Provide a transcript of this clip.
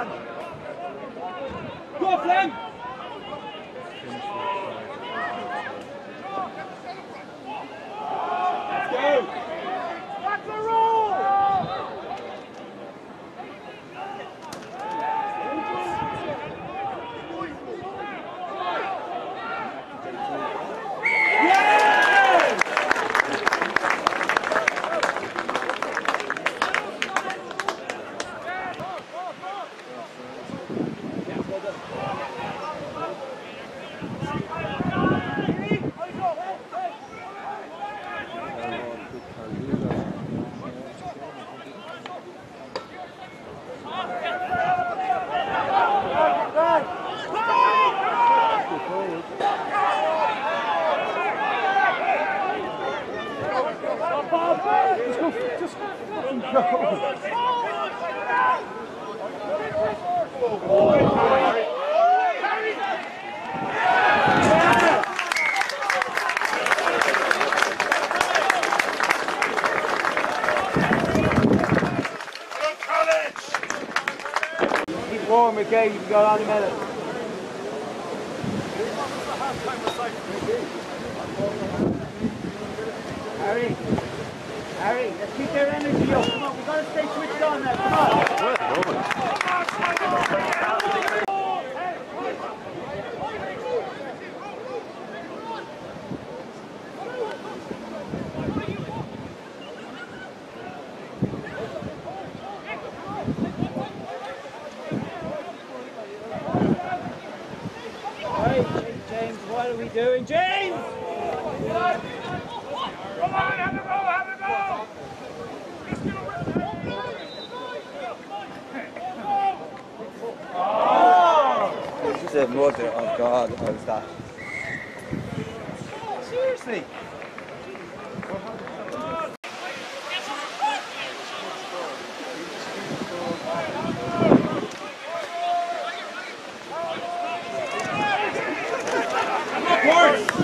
Go on, Flem! Let's go! That's the roll! Just fucking go. Keep warm, okay? You can go on in a minute. Harry, let's keep their energy up. Come on, we've got to stay switched on now. Come on. Hey, James, what are we doing, James? Come on, have a go, have a go! Oh! It's just a mother of God, how's that? Seriously? Of course!